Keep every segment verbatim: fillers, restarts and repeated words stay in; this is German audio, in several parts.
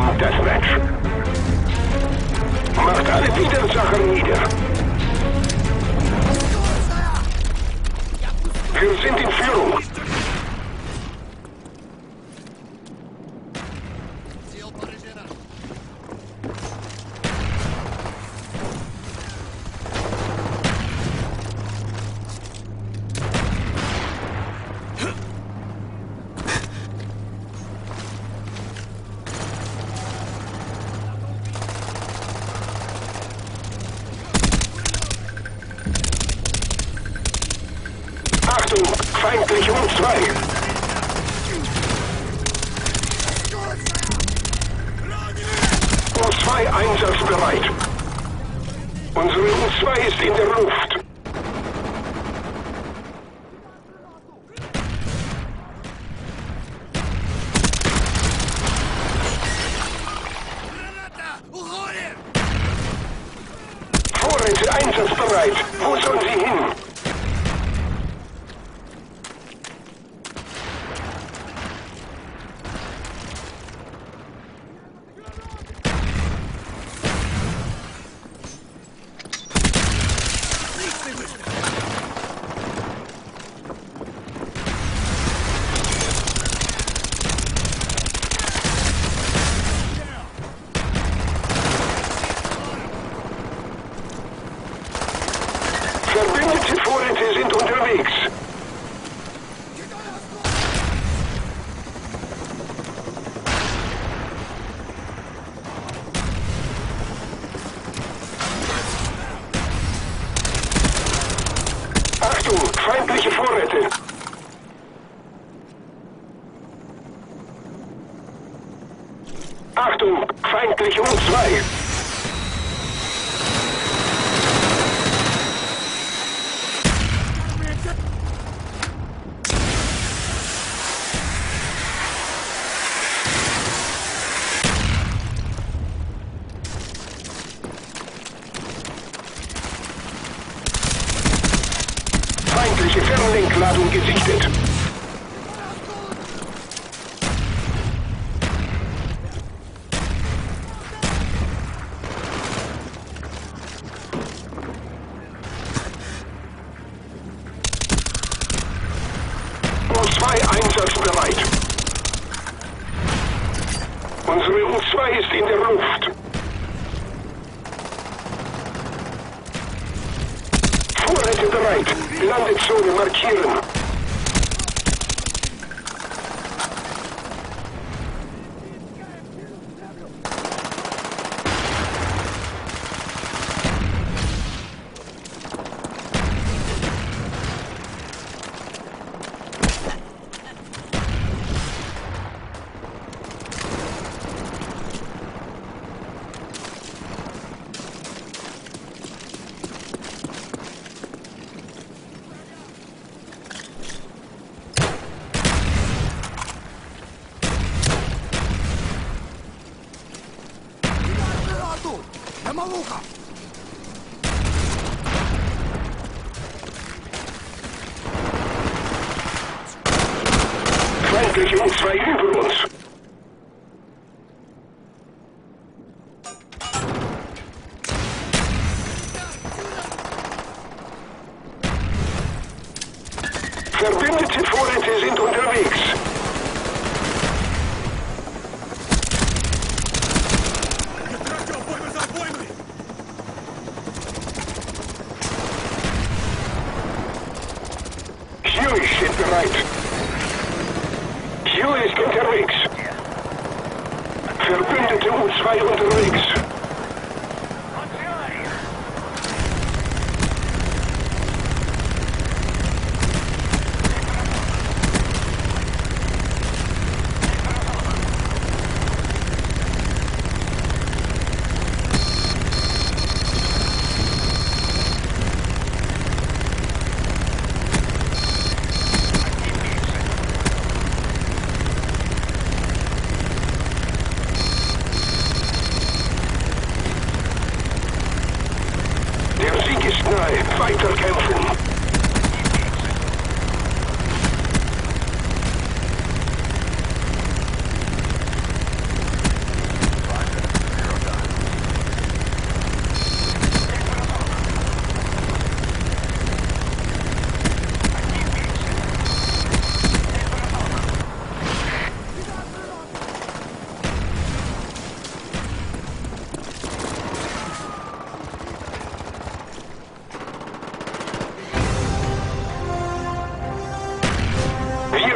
Team Deathmatch. Macht alle Widersacher nieder. Wir sind in Führung. Achtung, feindliche U zwei. U zwei einsatzbereit. Unsere U zwei ist in der Luft. Vorräte einsatzbereit. Wo sollen sie hin? Verbündete Vorräte sind unterwegs. Achtung, feindliche Vorräte. Achtung, feindliche U zwei. Feindliche Fernlenkladung gesichtet. U zwei einsatzbereit. Unsere U zwei ist in der Luft. Vorräte bereit. Landezone markieren. Feindliche U zwei über uns. Verbündete Vorräte sind unterwegs. Huey steht bereit. Huey ist unterwegs. Verbündete U zwei unterwegs. Weiterkämpfen.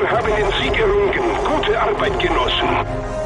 Wir haben den Sieg errungen. Gute Arbeit, Genossen.